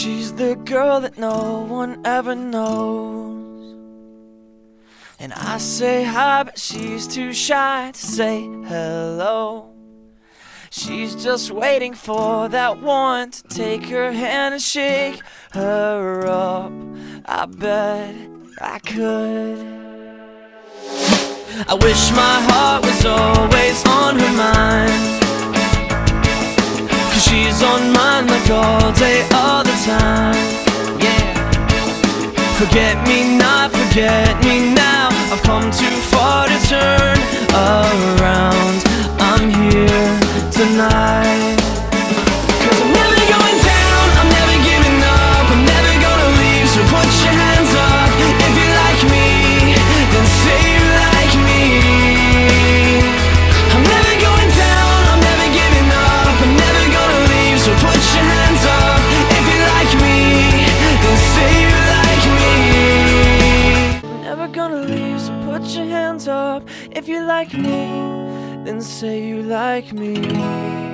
She's the girl that no one ever knows. And I say hi, but she's too shy to say hello. She's just waiting for that one to take her hand and shake her up. I bet I could. I wish my heart was always on her mind, 'cause she's on mine like all day, all the time. Yeah. Forget me not, forget me now. I've come too far to turn around. I'm here tonight. 'Cause I'm never going down, I'm never giving up, I'm never gonna leave, so put your hands up. If you like me, then say you like me. I'm never going down, I'm never giving up, I'm never gonna leave, so put your hands up. If you like me, then say you like me. I'm never gonna leave, so put your hands up. If you like me, then say you like me.